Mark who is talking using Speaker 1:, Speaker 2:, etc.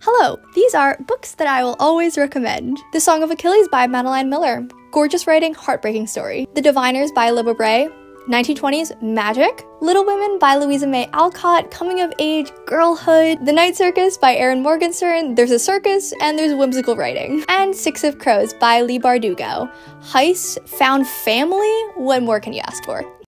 Speaker 1: Hello, these are books that I will always recommend. The Song of Achilles by Madeline Miller. Gorgeous writing, heartbreaking story. The Diviners by Libba Bray. 1920s magic. Little Women by Louisa May Alcott, coming of age, girlhood. The Night Circus by Erin Morgenstern. There's a circus and there's whimsical writing. And Six of Crows by Leigh Bardugo. Heist, found family, what more can you ask for?